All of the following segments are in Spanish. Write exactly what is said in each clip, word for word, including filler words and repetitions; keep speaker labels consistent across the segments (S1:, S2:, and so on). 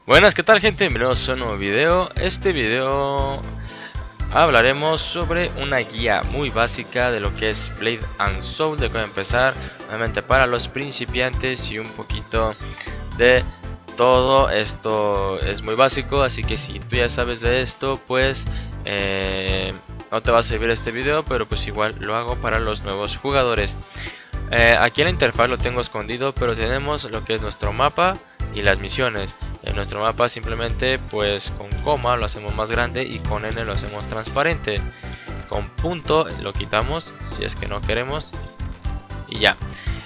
S1: Buenas, ¿qué tal, gente? Bienvenidos a un nuevo video. Este video hablaremos sobre una guía muy básica de lo que es Blade and Soul, de cómo empezar, obviamente para los principiantes y un poquito de todo. Esto es muy básico, así que si tú ya sabes de esto, pues eh, no te va a servir este video, pero pues igual lo hago para los nuevos jugadores. Eh, aquí en la interfaz lo tengo escondido, pero tenemos lo que es nuestro mapa y las misiones. En nuestro mapa simplemente pues con coma lo hacemos más grande y con N lo hacemos transparente. Con punto lo quitamos si es que no queremos y ya.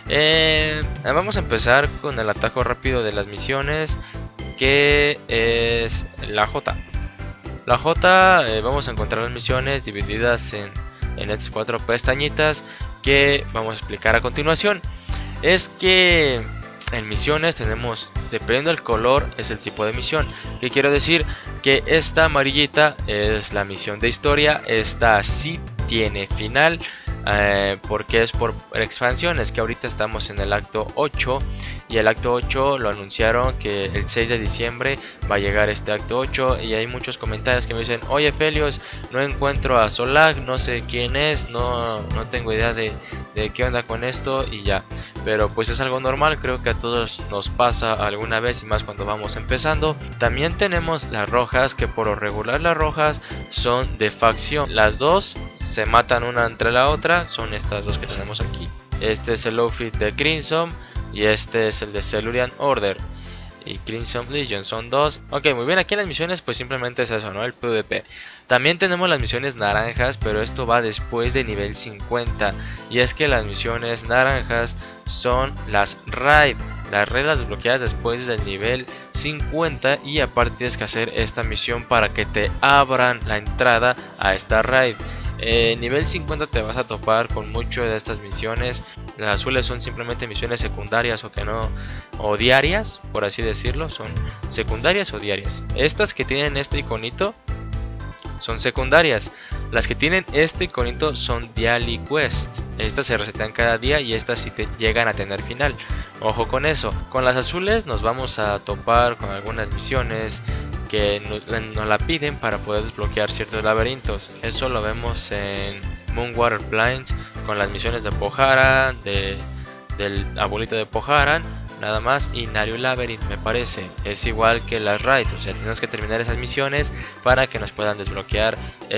S1: Eh, vamos a empezar con el atajo rápido de las misiones, que es la J. La J, eh, vamos a encontrar las misiones divididas en, en estas cuatro pestañitas que vamos a explicar a continuación. Es que en misiones tenemos, dependiendo del color, es el tipo de misión. ¿Qué quiero decir? Que esta amarillita es la misión de historia. Esta sí tiene final, eh, porque es por expansiones, que ahorita estamos en el acto ocho. Y el acto ocho lo anunciaron que el seis de diciembre va a llegar este acto ocho. Y hay muchos comentarios que me dicen: oye Felios, no encuentro a Solag, no sé quién es, no, no tengo idea de, de qué onda con esto y ya. Pero pues es algo normal, creo que a todos nos pasa alguna vez, y más cuando vamos empezando. También tenemos las rojas, que por lo regular las rojas son de facción. Las dos se matan una entre la otra, son estas dos que tenemos aquí. Este es el outfit de Crimson y este es el de Silurian Order y Crimson Legion, son dos. Ok, muy bien, aquí en las misiones pues simplemente es eso, ¿no? El PvP. También tenemos las misiones naranjas, pero esto va después de nivel cincuenta. Y es que las misiones naranjas son las raid. Las raid las desbloqueas después del nivel cincuenta, y aparte tienes que hacer esta misión para que te abran la entrada a esta raid. Eh, nivel cincuenta te vas a topar con mucho de estas misiones. Las azules son simplemente misiones secundarias o que no, o diarias, por así decirlo. Son secundarias o diarias. Estas que tienen este iconito son secundarias. Las que tienen este iconito son Daily Quest. Estas se resetean cada día y estas sí te llegan a tener final. Ojo con eso. Con las azules nos vamos a topar con algunas misiones que nos la piden para poder desbloquear ciertos laberintos. Eso lo vemos en Moonwater Plains con las misiones de Pohara, de, del abuelito de Pohara, nada más, y Nariu Labyrinth me parece. Es igual que las raids, o sea, tenemos que terminar esas misiones para que nos puedan desbloquear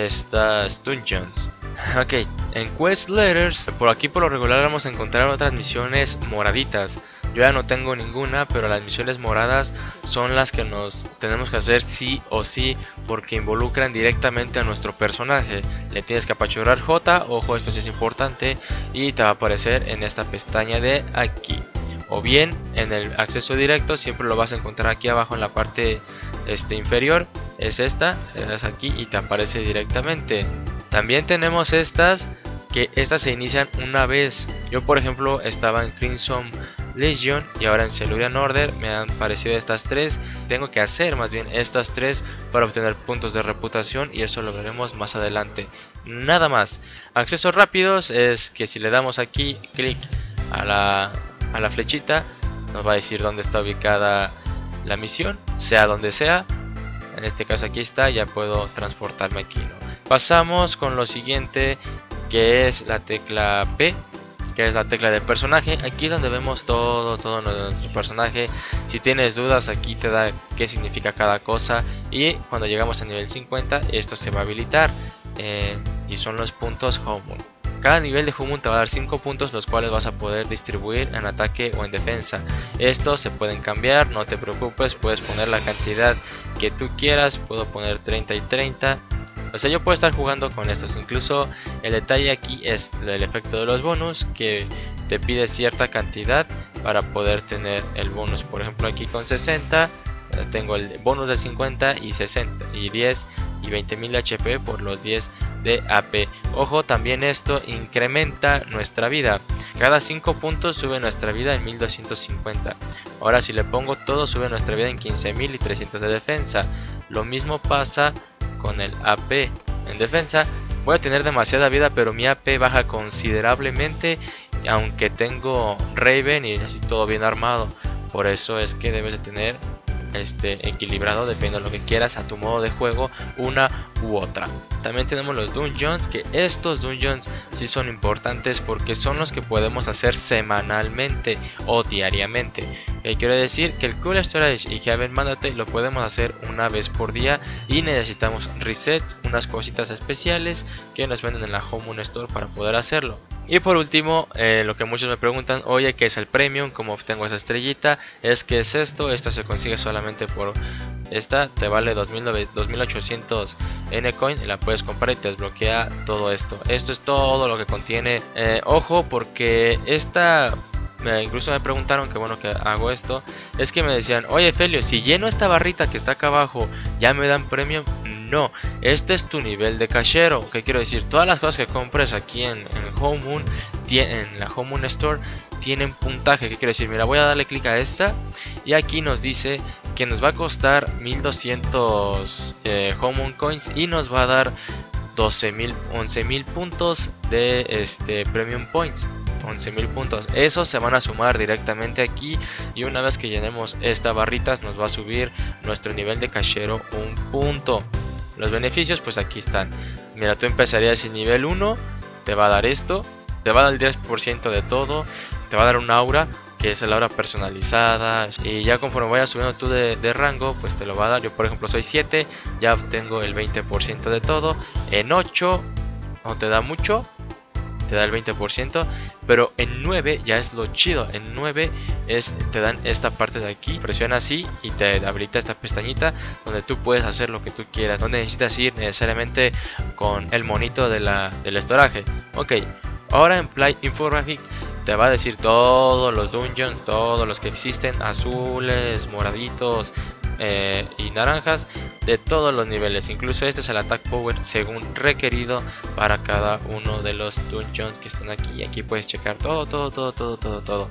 S1: estas dungeons. Ok, en Quest Letters, por aquí por lo regular vamos a encontrar otras misiones moraditas. Yo ya no tengo ninguna, pero las misiones moradas son las que nos tenemos que hacer sí o sí, porque involucran directamente a nuestro personaje. Le tienes que apachurrar J, ojo, esto sí es importante, y te va a aparecer en esta pestaña de aquí. O bien en el acceso directo, siempre lo vas a encontrar aquí abajo en la parte este, inferior. Es esta, le das aquí y te aparece directamente. También tenemos estas, que estas se inician una vez. Yo por ejemplo estaba en Crimson Legion y ahora en Silurian Order me han parecido estas tres. Tengo que hacer más bien estas tres para obtener puntos de reputación, y eso lo veremos más adelante. Nada más. Accesos rápidos es que si le damos aquí clic a la, a la flechita, nos va a decir dónde está ubicada la misión, sea donde sea. En este caso aquí está, ya puedo transportarme aquí, ¿no? Pasamos con lo siguiente, que es la tecla P, que es la tecla de personaje. Aquí es donde vemos todo, todo lo de nuestro personaje. Si tienes dudas, aquí te da qué significa cada cosa. Y cuando llegamos a nivel cincuenta, esto se va a habilitar. Eh, y son los puntos Humun. Cada nivel de Humun te va a dar cinco puntos, los cuales vas a poder distribuir en ataque o en defensa. Estos se pueden cambiar, no te preocupes, puedes poner la cantidad que tú quieras. Puedo poner treinta y treinta. O sea, yo puedo estar jugando con estos. Incluso el detalle aquí es el efecto de los bonus, que te pide cierta cantidad para poder tener el bonus. Por ejemplo, aquí con sesenta tengo el bonus de cincuenta y sesenta y diez y veinte mil H P por los diez de A P. Ojo, también esto incrementa nuestra vida. Cada cinco puntos sube nuestra vida en mil doscientos cincuenta. Ahora si le pongo todo, sube nuestra vida en quince mil y trescientos de defensa. Lo mismo pasa con el A P. En defensa voy a tener demasiada vida, pero mi A P baja considerablemente, aunque tengo Raven y así todo bien armado. Por eso es que debes de tener este, equilibrado dependiendo de lo que quieras a tu modo de juego, una u otra. También tenemos los dungeons, que estos dungeons sí son importantes porque son los que podemos hacer semanalmente o diariamente. Eh, quiero decir que el Cool Storage y Heaven Mandate lo podemos hacer una vez por día y necesitamos resets, unas cositas especiales que nos venden en la Home Store para poder hacerlo. Y por último, eh, lo que muchos me preguntan, oye, ¿qué es el Premium? ¿Cómo obtengo esa estrellita? Es que es esto, esto se consigue solamente por... Esta te vale dos mil ochocientos N-Coin y la puedes comprar y te desbloquea todo esto. Esto es todo lo que contiene. Eh, ojo, porque esta... Me, incluso me preguntaron que bueno que hago esto. Es que me decían, oye Felio, si lleno esta barrita que está acá abajo, ¿ya me dan premium? No, este es tu nivel de cachero. ¿Qué quiero decir? Todas las cosas que compres aquí en, en Home Moon, en la Home Moon Store, tienen puntaje. ¿Qué quiero decir? Mira, voy a darle clic a esta y aquí nos dice que nos va a costar mil doscientos eh, Home Moon Coins y nos va a dar doce mil, once mil puntos de este Premium Points. once mil puntos, esos se van a sumar directamente aquí y una vez que llenemos esta barrita nos va a subir nuestro nivel de cachero un punto. Los beneficios pues aquí están. Mira, tú empezarías en nivel uno, te va a dar esto, te va a dar el diez por ciento de todo, te va a dar un aura que es el aura personalizada y ya conforme vayas subiendo tú de, de rango pues te lo va a dar. Yo por ejemplo soy siete, ya obtengo el veinte por ciento de todo. En ocho no te da mucho, te da el veinte por ciento, pero en nueve ya es lo chido. En nueve es, te dan esta parte de aquí, presiona así y te habilita esta pestañita donde tú puedes hacer lo que tú quieras. No necesitas ir necesariamente con el monito de la, del estoraje. Ok, ahora en Play Infographic te va a decir todos los dungeons, todos los que existen, azules, moraditos, Eh, y naranjas, de todos los niveles. Incluso este es el attack power según requerido para cada uno de los dungeons que están aquí. Aquí puedes checar todo, todo, todo, todo, todo, todo.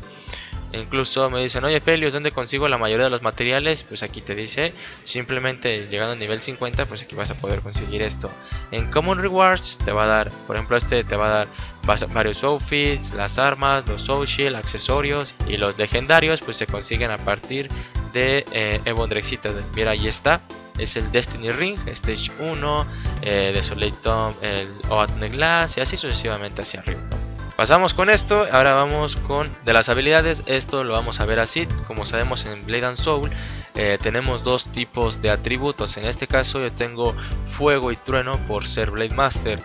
S1: Incluso me dicen, oye Felios, ¿dónde consigo la mayoría de los materiales? Pues aquí te dice, simplemente llegando a nivel cincuenta, pues aquí vas a poder conseguir esto. En Common Rewards te va a dar, por ejemplo este te va a dar varios outfits, las armas, los soul shield, accesorios, y los legendarios pues se consiguen a partir de eh, Ebon Drexita. Mira, ahí está, es el Destiny Ring, Stage uno, eh, Desolate Tomb, el Oath Glass y así sucesivamente hacia arriba, ¿no? Pasamos con esto, ahora vamos con de las habilidades. Esto lo vamos a ver así. Como sabemos en Blade and Soul eh, tenemos dos tipos de atributos. En este caso yo tengo fuego y trueno por ser Blade Master.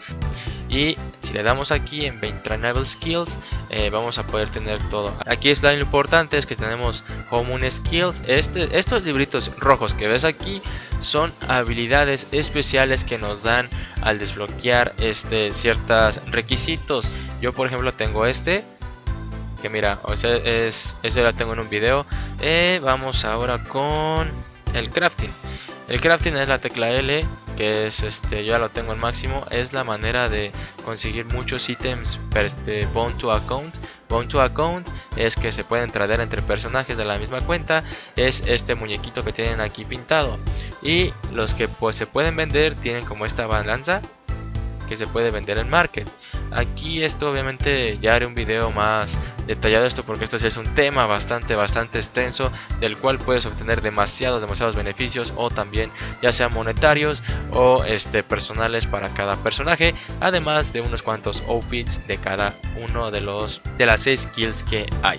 S1: Y si le damos aquí en Trainable Skills eh, vamos a poder tener todo. Aquí es lo importante, es que tenemos Home Moon Skills. Este, estos libritos rojos que ves aquí son habilidades especiales que nos dan al desbloquear este, ciertos requisitos. Yo por ejemplo tengo este, que mira, o sea, es, eso ya lo tengo en un video. Eh, vamos ahora con el crafting. El crafting es la tecla L, que es este, yo ya lo tengo al máximo. Es la manera de conseguir muchos ítems per este Bound to Account. Bound to Account es que se pueden tradear entre personajes de la misma cuenta. Es este muñequito que tienen aquí pintado. Y los que pues se pueden vender tienen como esta balanza que se puede vender en Market. Aquí esto obviamente ya haré un video más detallado esto, porque este es un tema bastante bastante extenso del cual puedes obtener demasiados demasiados beneficios, o también ya sean monetarios o este personales para cada personaje, además de unos cuantos outfits de cada uno de los de las seis skills que hay.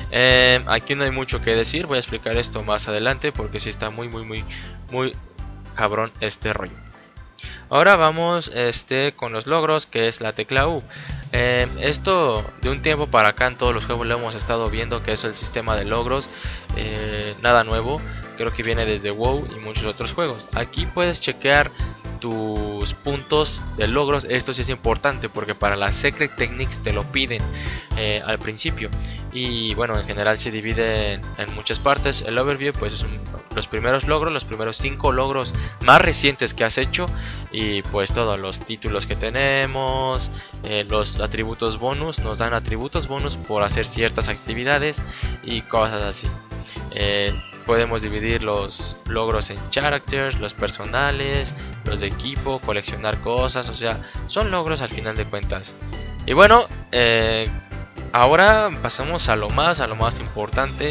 S1: Eh, aquí no hay mucho que decir, voy a explicar esto más adelante porque sí está muy muy muy muy cabrón este rollo. Ahora vamos este, con los logros, que es la tecla U. Eh, esto de un tiempo para acá en todos los juegos lo hemos estado viendo, que es el sistema de logros. Eh, nada nuevo, creo que viene desde WoW y muchos otros juegos. Aquí puedes chequear tus puntos de logros. Esto sí es importante porque para las Secret Techniques te lo piden eh, al principio. Y bueno, en general se divide en, en muchas partes. El overview pues es un, los primeros logros, los primeros cinco logros más recientes que has hecho, y pues todos los títulos que tenemos, eh, los atributos bonus, nos dan atributos bonus por hacer ciertas actividades y cosas así. Eh, podemos dividir los logros en characters, los personales, los de equipo, coleccionar cosas, o sea, son logros al final de cuentas. Y bueno, eh, ahora pasamos a lo más, a lo más importante,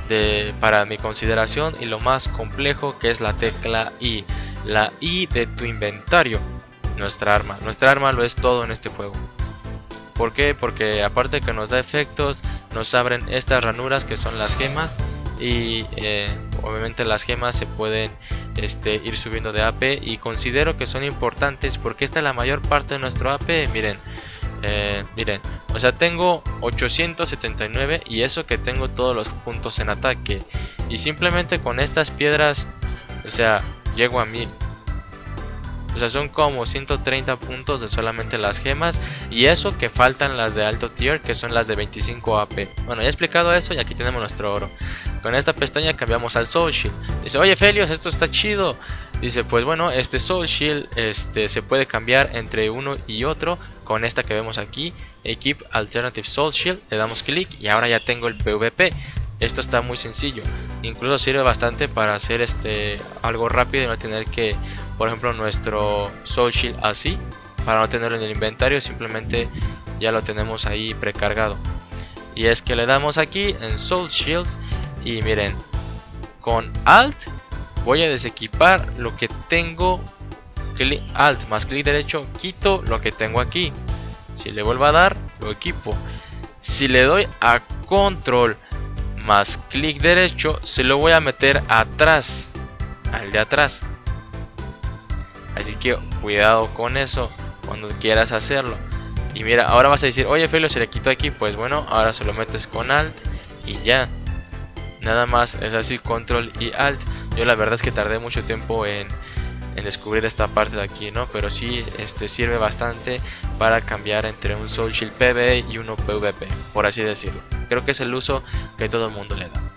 S1: de, para mi consideración, y lo más complejo, que es la tecla I. La I de tu inventario. Nuestra arma. Nuestra arma lo es todo en este juego. ¿Por qué? Porque aparte que nos da efectos, nos abren estas ranuras que son las gemas. Y eh, obviamente las gemas se pueden este, ir subiendo de A P. Y considero que son importantes porque esta es la mayor parte de nuestro A P. Miren. Eh, miren, o sea, tengo ochocientos setenta y nueve y eso que tengo todos los puntos en ataque. Y simplemente con estas piedras, o sea, llego a mil. O sea, son como ciento treinta puntos de solamente las gemas. Y eso que faltan las de alto tier, que son las de veinticinco A P. Bueno, ya he explicado eso y aquí tenemos nuestro oro. Con esta pestaña cambiamos al Soul Shield. Dice, oye Felios, esto está chido. Dice, pues bueno, este Soul Shield este, se puede cambiar entre uno y otro. Con esta que vemos aquí, Equip Alternative Soul Shield, le damos clic y ahora ya tengo el P V P. Esto está muy sencillo, incluso sirve bastante para hacer este algo rápido y no tener que, por ejemplo, nuestro Soul Shield así, para no tenerlo en el inventario, simplemente ya lo tenemos ahí precargado. Y es que le damos aquí en Soul Shields y miren, con Alt voy a desequipar lo que tengo. Alt más clic derecho, quito lo que tengo aquí. Si le vuelvo a dar, lo equipo. Si le doy a Control más clic derecho, se lo voy a meter atrás, al de atrás. Así que cuidado con eso cuando quieras hacerlo. Y mira, ahora vas a decir, oye Felo, se le quitó aquí. Pues bueno, ahora se lo metes con Alt y ya. Nada más es así, Control y Alt. Yo la verdad es que tardé mucho tiempo en en descubrir esta parte de aquí, ¿no? Pero sí este, sirve bastante para cambiar entre un Soul Shield P V E y uno P V P, por así decirlo. Creo que es el uso que todo el mundo le da.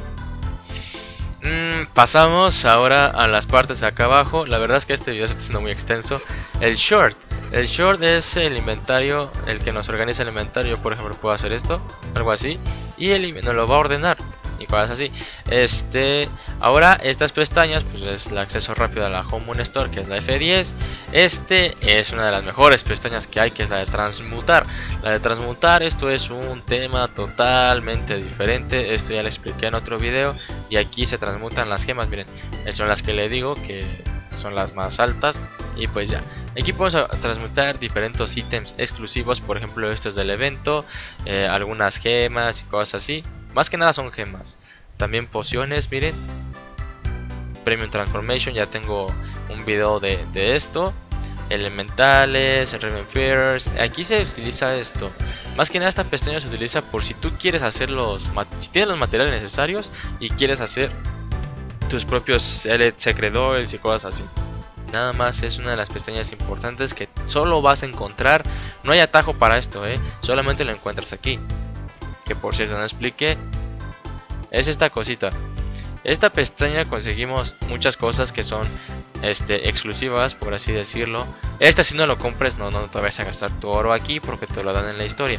S1: Mm, pasamos ahora a las partes de acá abajo. La verdad es que este video se está haciendo muy extenso. El Short. El Short es el inventario, el que nos organiza el inventario. Por ejemplo, puedo hacer esto, algo así, y el nos lo va a ordenar. Y cosas así. Este, ahora estas pestañas, pues es el acceso rápido a la Home Moon Store, que es la F diez. Este es una de las mejores pestañas que hay, que es la de transmutar. La de transmutar, esto es un tema totalmente diferente. Esto ya lo expliqué en otro video. Y aquí se transmutan las gemas, miren, son las que le digo que son las más altas. Y pues ya, aquí podemos transmutar diferentes ítems exclusivos. Por ejemplo, estos del evento, eh, algunas gemas y cosas así. Más que nada son gemas. También pociones, miren. Premium Transformation, ya tengo un video de, de esto. Elementales, Raven Fears. Aquí se utiliza esto. Más que nada esta pestaña se utiliza por si tú quieres hacer los... Si tienes los materiales necesarios y quieres hacer tus propios Secret Oils y cosas así. Nada más es una de las pestañas importantes que solo vas a encontrar. No hay atajo para esto, ¿eh? Solamente lo encuentras aquí. Que por cierto no expliqué, es esta cosita. Esta pestaña conseguimos muchas cosas que son este, exclusivas, por así decirlo. Esta si no lo compres, no, no te vayas a gastar tu oro aquí porque te lo dan en la historia.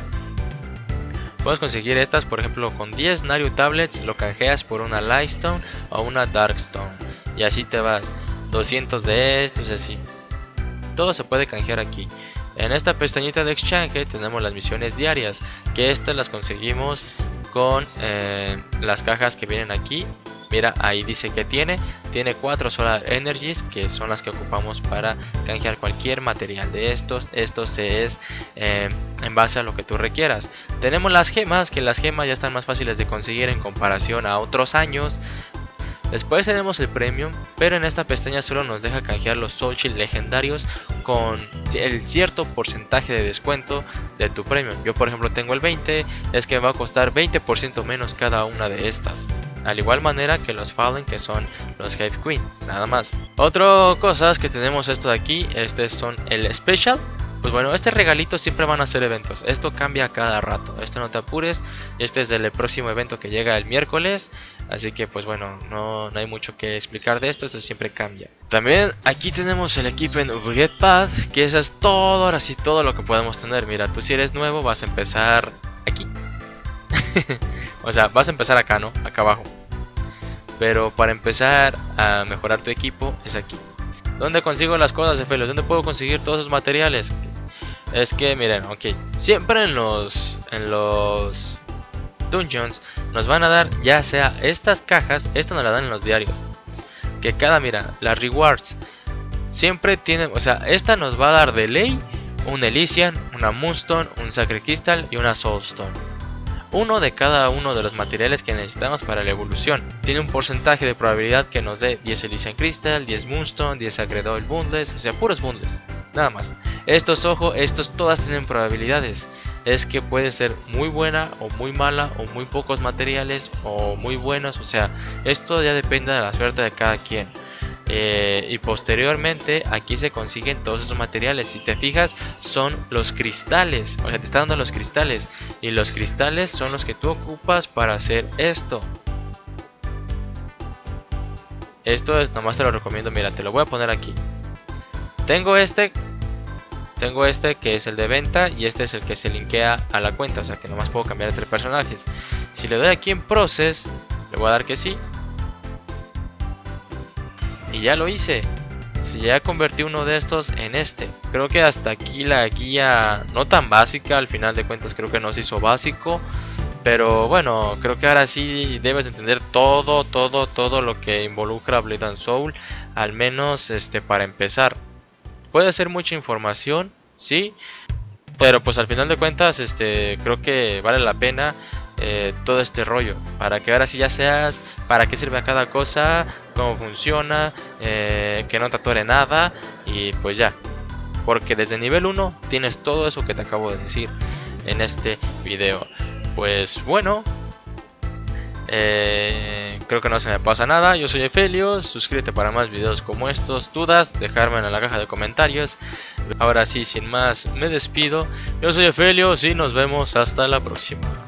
S1: Puedes conseguir estas, por ejemplo, con diez Naru Tablets lo canjeas por una Lightstone o una Darkstone. Y así te vas, doscientos de estos, así. Todo se puede canjear aquí. En esta pestañita de Exchange tenemos las misiones diarias, que estas las conseguimos con eh, las cajas que vienen aquí. Mira, ahí dice que tiene, tiene cuatro Solar Energies, que son las que ocupamos para canjear cualquier material de estos. Esto se es eh, en base a lo que tú requieras. Tenemos las gemas, que las gemas ya están más fáciles de conseguir en comparación a otros años. Después tenemos el Premium, pero en esta pestaña solo nos deja canjear los Soul Shield legendarios con el cierto porcentaje de descuento de tu Premium. Yo por ejemplo tengo el veinte, es que me va a costar veinte por ciento menos cada una de estas. Al igual manera que los Fallen, que son los Hive Queen, nada más. Otra cosa es que tenemos esto de aquí, este son el Special. Pues bueno, este regalito siempre van a ser eventos. Esto cambia cada rato. Esto no te apures. Este es del próximo evento que llega el miércoles. Así que pues bueno, no, no hay mucho que explicar de esto. Esto siempre cambia. También aquí tenemos el equipo en Upgrade Path, que eso es todo, ahora sí todo lo que podemos tener. Mira, tú si eres nuevo vas a empezar aquí. O sea, vas a empezar acá, ¿no? Acá abajo. Pero para empezar a mejorar tu equipo es aquí. ¿Dónde consigo las cosas, Efelios? ¿Dónde puedo conseguir todos esos materiales? Es que miren, ok, siempre en los en los dungeons nos van a dar ya sea estas cajas, esto nos la dan en los diarios, que cada, mira, las rewards siempre tienen, o sea, esta nos va a dar de ley un Elysian, una Moonstone, un Sacred Crystal y una Soulstone. Uno de cada uno de los materiales que necesitamos para la evolución. Tiene un porcentaje de probabilidad que nos dé diez Elysian Crystal, diez Moonstone, diez Sacred Oil Bundles, o sea, puros bundles, nada más. Estos, ojo, estos todas tienen probabilidades. Es que puede ser muy buena o muy mala, o muy pocos materiales o muy buenos, o sea, esto ya depende de la suerte de cada quien. Eh, y posteriormente aquí se consiguen todos esos materiales. Si te fijas, son los cristales, o sea, te está dando los cristales, y los cristales son los que tú ocupas para hacer esto. Esto es, nomás te lo recomiendo, mira, te lo voy a poner aquí. Tengo este Tengo este que es el de venta, y este es el que se linkea a la cuenta, o sea que nomás puedo cambiar entre personajes. Si le doy aquí en Process, le voy a dar que sí, y ya lo hice. Si ya convertí uno de estos en este. Creo que hasta aquí la guía no tan básica, al final de cuentas creo que no se hizo básico. Pero bueno, creo que ahora sí debes entender todo, todo, todo lo que involucra Blade and Soul. Al menos este para empezar. Puede ser mucha información, sí. Pero pues al final de cuentas este creo que vale la pena eh, todo este rollo. Para que ahora sí ya seas para qué sirve cada cosa, cómo funciona, eh, que no te atore nada, y pues ya. Porque desde nivel uno tienes todo eso que te acabo de decir en este video. Pues bueno, eh, creo que no se me pasa nada. Yo soy Efelios, suscríbete para más videos como estos. Dudas, dejarme en la caja de comentarios. Ahora sí, sin más, me despido. Yo soy Efelios y nos vemos hasta la próxima.